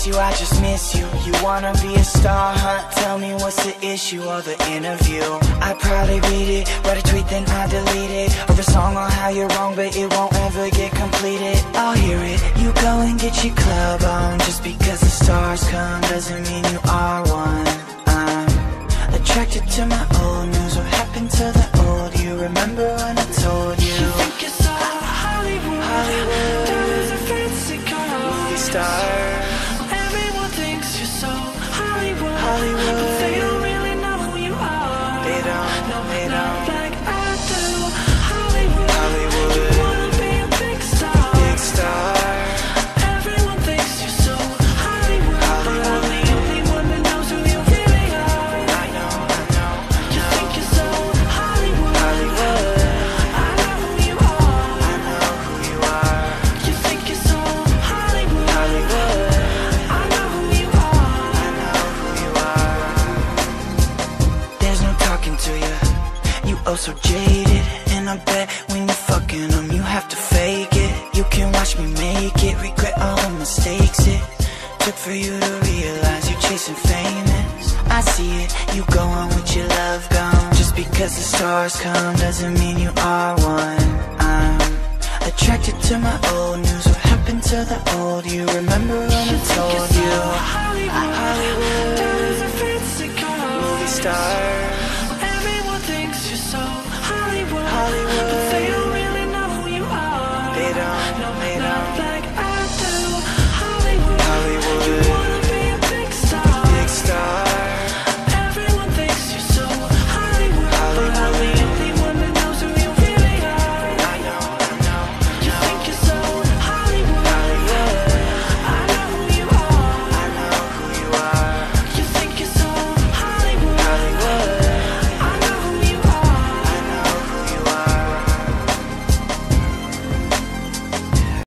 you, I just miss you. You wanna be a star, huh? Tell me what's the issue or the interview. I'd probably read it, write a tweet then I delete it, or a song on how you're wrong but it won't ever get completed. I'll hear it, you go and get your club on. Just because the stars come doesn't mean you are one. I'm attracted to my old news. What happened to the old you? Remember when I told you? You think you're so Hollywood, Hollywood. Diamonds and fancy cars, movie star. Everyone thinks you're so Hollywood, Hollywood. But they don't really know who you are. They don't, no, they don't. Like I do. Hollywood, Hollywood. You wanna be a big star, big star. Everyone thinks you're so Hollywood, Hollywood. But I'm the only one that knows who you really are. I know, I know. You think you're so Hollywood, Hollywood. I know who you are. I know who you are. You think you're so Hollywood, Hollywood. I know who you are. I know who you are. There's no talking to you. You oh so jaded, and I bet when you're fucking them, you have to fake it. You can watch me make it, regret all the mistakes it took for you to realize you're chasing famous. I see it, you go on with your love gone. Just because the stars come doesn't mean you are one. I'm attracted to my old news. What happened to the old you? Remember when I told you? Hollywood, diamonds and fancy cars, movie star. Everyone thinks you're so Hollywood, Hollywood.